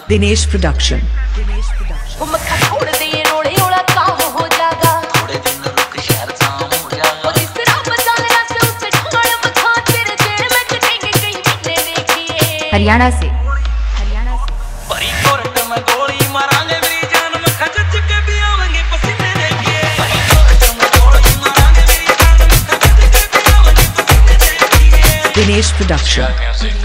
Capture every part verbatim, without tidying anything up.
Dinesh production. Haryana से हरियाणा से परी कोर्ट में गोली मारांगे मेरी जान में खचच के भी आवेंगे पसीने देंगे। परी कोर्ट में गोली मारांगे मेरी जान में खचच के भी आवेंगे पसीने देंगे। दिनेश प्रोडक्शन।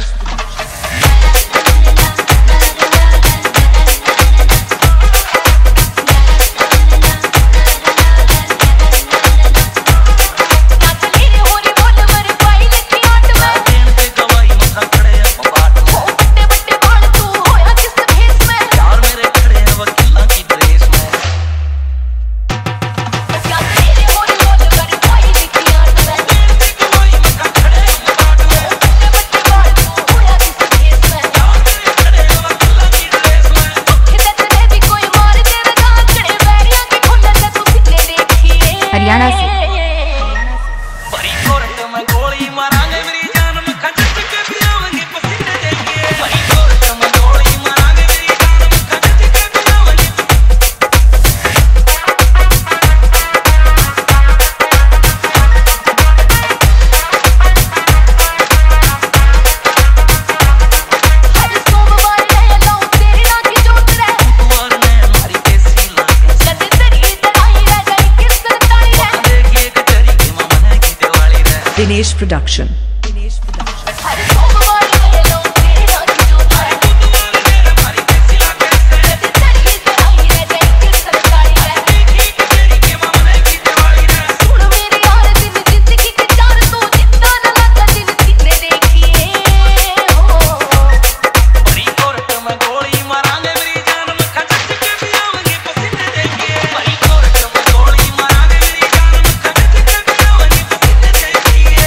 हरियाणा से परी कोर्ट में गोली मारांगे मेरी जान में खचच के भी आवेंगे पसीने देंगे। परी कोर्ट में गोली मारांगे मेरी जान में खचच के भी आवेंगे। हर सोमवार ले लो तेरी रात की जोत रे बुधवार में हमारी कैसी लागे कद तेरी तड़ाई रह गई किस दिनेश प्रोडक्शन। दिनेश प्रोडक्शन। हर सोमवार ले लो तेरी रात की जोत रे बुधवार में हमारी कैसी लागे कद तेरी तड़ाई रह गई किस तड़ाई रे देखी तेरी के मामले की दिवाली रे सुन मेरे यार दिन जिंदगी के चार तो जिंदा न लगा दिन कितने देखिए हो। परी कोर्ट में गोली मारांगे मेरी जान में खचच के भी आवेंगे पसीने देंगे। परी कोर्ट में गोली मारांगे मेरी जान में खचच के भी आवेंगे पसीने देंगे।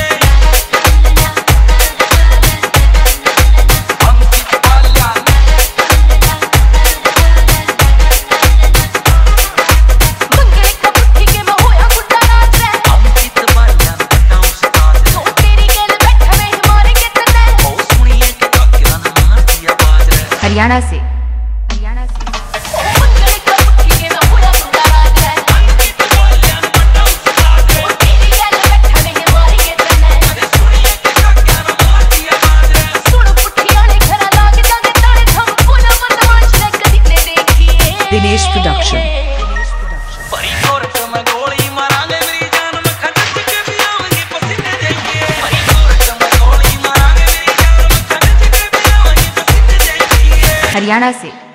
हरियाणा से हरियाणा से दिनेश प्रोडक्शन। परी कोर्ट में गोली मारांगे मेरी जान में खचच के भी आवेंगे पसीने देंगे। परी कोर्ट में गोली मारांगे मेरी जान में खचच के भी आवेंगे पसीने देंगे। हरियाणा से